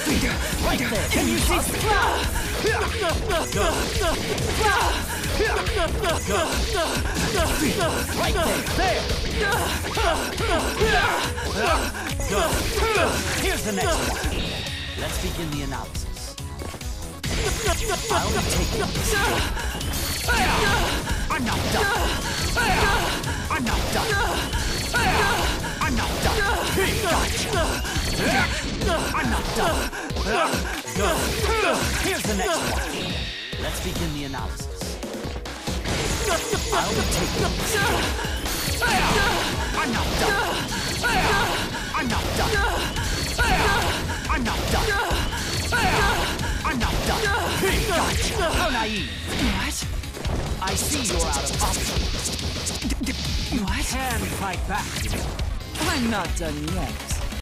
Right there. Can you see? Right there. Here's the next one. Let's begin the analysis. I'll take it. I'm not done. I'm not done. I'm not done. Gotcha. I'm not done. Here's the next one. Let's begin the analysis. I'll take it. I'm not done. I'm not done. I'm not done. I'm not done. Gotcha. How naive. What? I see you're out of options. You can fight back. I'm not done yet.